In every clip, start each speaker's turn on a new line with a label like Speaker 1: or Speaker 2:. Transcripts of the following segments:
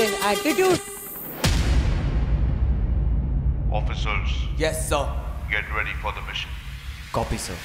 Speaker 1: in attitude.
Speaker 2: Officers.
Speaker 3: Yes, sir.
Speaker 2: Get ready for the mission.
Speaker 3: Copy, sir.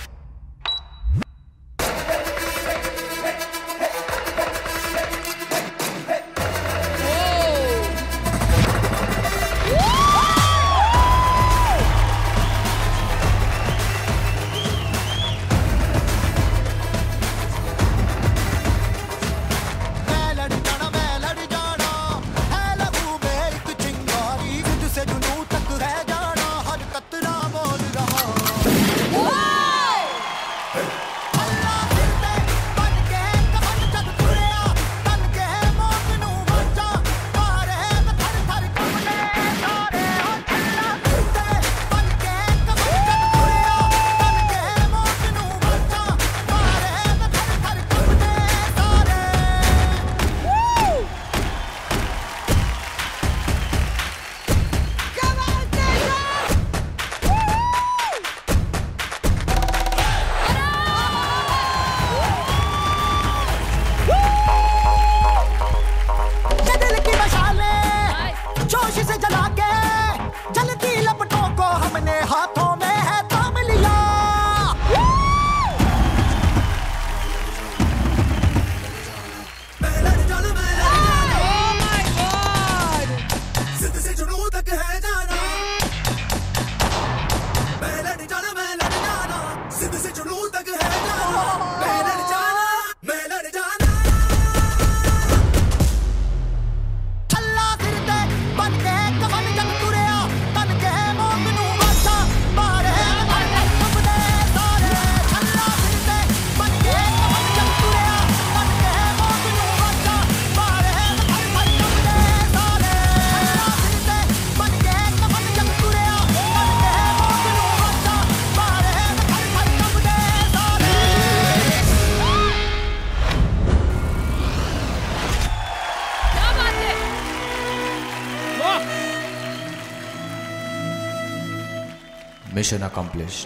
Speaker 3: Mission accomplished.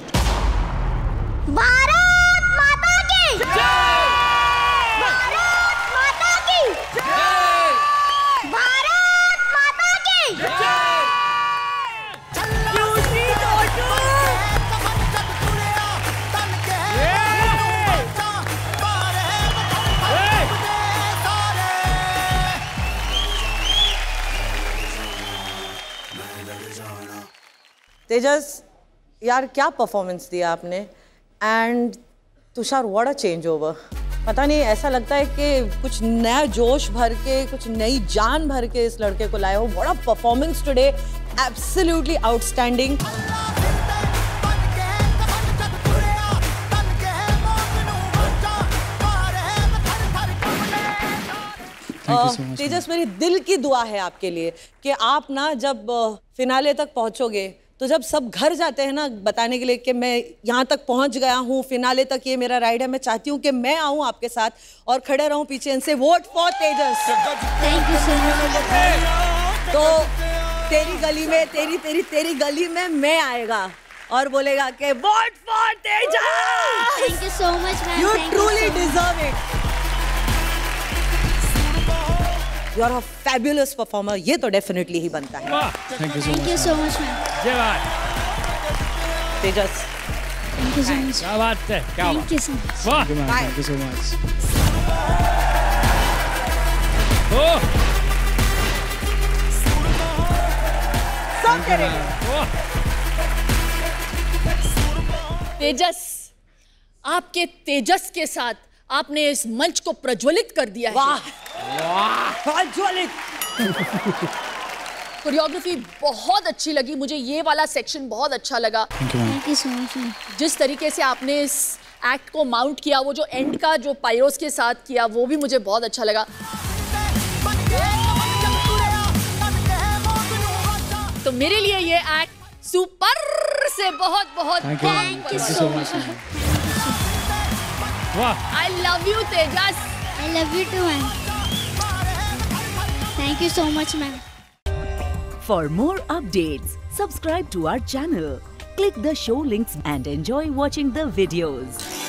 Speaker 4: Bharat माता की जय! भारत माता की जय! भारत माता की जय!
Speaker 1: तेजस, यार क्या परफॉर्मेंस दिया आपने and Tushar what a change over. पता नहीं, ऐसा लगता है कि कुछ नया जोश भर के, कुछ नई जान भर के इस लड़के को लाए हो। What a performance today, absolutely outstanding. Tejas, मेरी दिल की दुआ है आपके लिए कि आप ना जब फिनाले तक पहुंचोगे तो जब सब घर जाते हैं ना बताने के लिए कि मैं यहाँ तक पहुँच गया हूँ, फिनाले तक ये मेरा राइड है, मैं चाहती हूँ कि मैं आऊँ आपके साथ और खड़े रहूँ पीछे इनसे vote for Tejas.
Speaker 4: Thank you so much.
Speaker 1: तो तेरी गली में तेरी गली में मैं आएगा और बोलेगा कि vote for Tejas.
Speaker 4: Thank you so much ma'am.
Speaker 1: You truly deserve it. You are a fabulous performer. ये तो definitely ही बनता है।
Speaker 4: Thank you so much ma'am.
Speaker 5: जय बात।
Speaker 1: तेजस।
Speaker 4: Thank you so much।
Speaker 5: क्या बात है? क्या बात?
Speaker 4: Thank you so much।
Speaker 5: वाह।
Speaker 3: Thank you so much।
Speaker 5: ओह।
Speaker 1: सब करेंगे।
Speaker 6: तेजस, आपके तेजस के साथ आपने इस मंच को प्रज्वलित कर दिया है।
Speaker 1: वाह, प्रज्वलित।
Speaker 6: कोरियोग्राफी बहुत अच्छी लगी मुझे, ये वाला सेक्शन बहुत अच्छा लगा।
Speaker 4: Thank you so much।
Speaker 6: जिस तरीके से आपने इस एक्ट को माउंट किया, वो जो एंड का जो पायरोस के साथ किया, वो भी मुझे बहुत अच्छा लगा। तो मेरे लिए ये एक्ट सुपर से बहुत बहुत
Speaker 4: Thank you so much।
Speaker 5: वाह।
Speaker 6: I love you Tejas.
Speaker 4: I love you too ma'am। Thank you so much ma'am।
Speaker 7: For more updates, subscribe to our channel, click the show links and enjoy watching the videos.